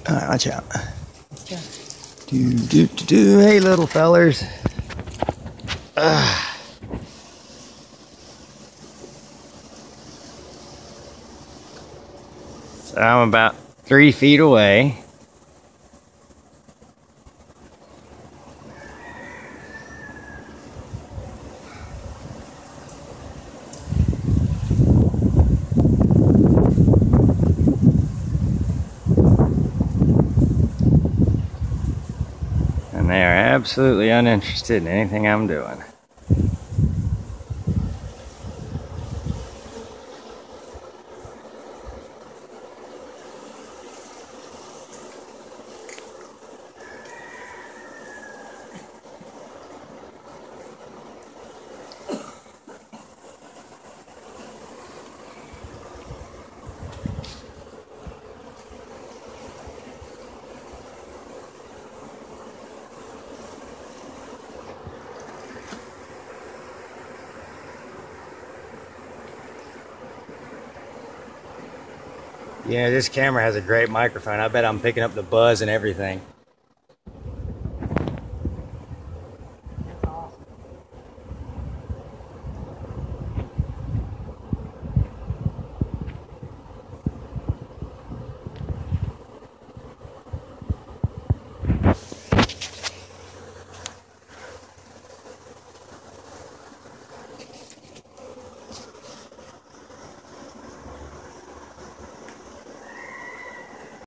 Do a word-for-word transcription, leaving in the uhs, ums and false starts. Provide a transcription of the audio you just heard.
Alright, watch out. Do, do, do, do. Hey, little fellers. Ugh. So I'm about three feet away. And they are absolutely uninterested in anything I'm doing. Yeah, this camera has a great microphone. I bet I'm picking up the buzz and everything.